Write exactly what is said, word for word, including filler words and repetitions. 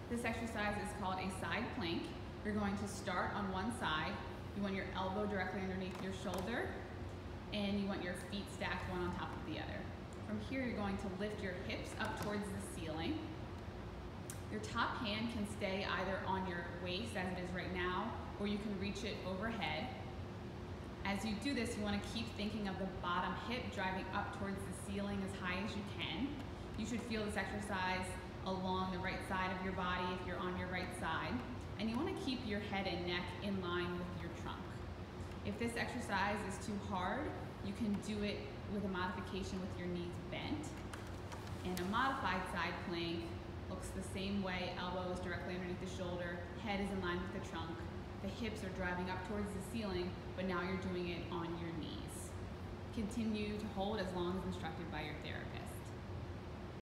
This exercise is called a side plank. You're going to start on one side. You want your elbow directly underneath your shoulder, and you want your feet stacked one on top of the other. From here, you're going to lift your hips up towards the ceiling. Your top hand can stay either on your waist, as it is right now, or you can reach it overhead. As you do this, you want to keep thinking of the bottom hip driving up towards the ceiling as high as you can. You should feel this exercise along the right side of your body if you're on your right side. And you want to keep your head and neck in line with your trunk. If this exercise is too hard, you can do it with a modification with your knees bent. And a modified side plank looks the same way. Elbow is directly underneath the shoulder, head is in line with the trunk. The hips are driving up towards the ceiling, but now you're doing it on your knees. Continue to hold as long as instructed by your therapist.